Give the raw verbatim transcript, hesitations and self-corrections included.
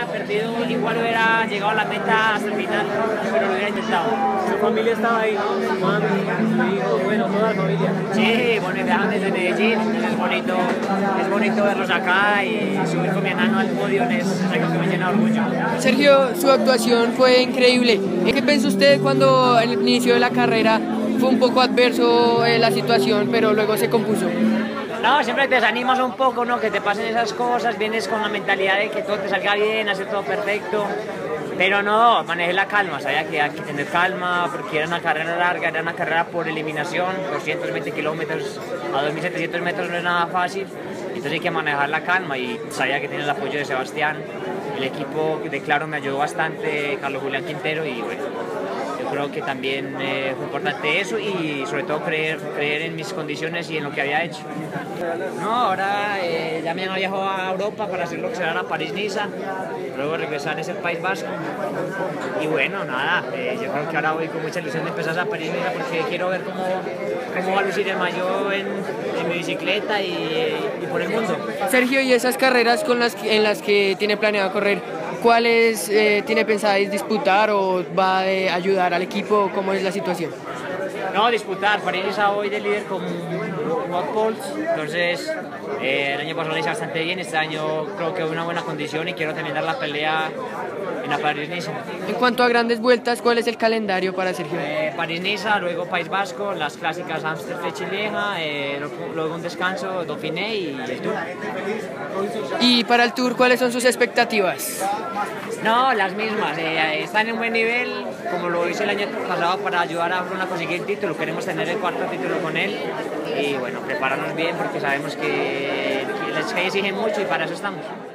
hubiera perdido, igual hubiera llegado a la meta hasta el final, pero lo hubiera intentado. Su familia estaba ahí, ¿no? Mami, su hijo, bueno, toda la familia. Sí, bueno, viajan desde Medellín, es bonito, es bonito verlos acá y subir con mi enano al podio es algo que me llena de orgullo. Sergio, su actuación fue increíble. ¿Qué pensó usted cuando al inicio de la carrera fue un poco adverso eh, la situación, pero luego se compuso? No, siempre te desanimas un poco, ¿no? Que te pasen esas cosas, vienes con la mentalidad de que todo te salga bien, hacer todo perfecto, pero no, manejé la calma, sabía que hay que tener calma, porque era una carrera larga, era una carrera por eliminación, doscientos veinte kilómetros a dos mil setecientos metros no es nada fácil, entonces hay que manejar la calma y sabía que tenía el apoyo de Sebastián, el equipo de Claro me ayudó bastante, Carlos Julián Quintero, y bueno, yo creo que también eh, fue importante eso y sobre todo creer, creer en mis condiciones y en lo que había hecho. No, ahora eh, ya me han viajado a Europa para hacer lo que será la París-Niza, luego regresar a ese País Vasco y bueno, nada, eh, yo creo que ahora voy con mucha ilusión de empezar a París-Niza porque quiero ver cómo, cómo va a lucir el maillot en, en mi bicicleta y, y por el mundo. Sergio, ¿y esas carreras con las que, en las que tiene planeado correr, cuáles eh, tiene pensáis disputar o va a ayudar al equipo? ¿Cómo es la situación? No, disputar, París-Niza hoy de líder con Wout Poels, entonces eh, el año pasado lo hice bastante bien, este año creo que una buena condición y quiero también dar la pelea en la París-Niza. En cuanto a grandes vueltas, ¿cuál es el calendario para Sergio? Eh, París-Niza, luego País Vasco, las clásicas Amsterdam y Lieja, eh, luego un descanso, Dauphiné y el Tour. Y para el Tour, ¿cuáles son sus expectativas? No, las mismas, eh, están en un buen nivel, como lo hice el año pasado para ayudar a Bruno a conseguir el título, queremos tener el cuarto título con él y bueno, prepararnos bien porque sabemos que les exigen mucho y para eso estamos.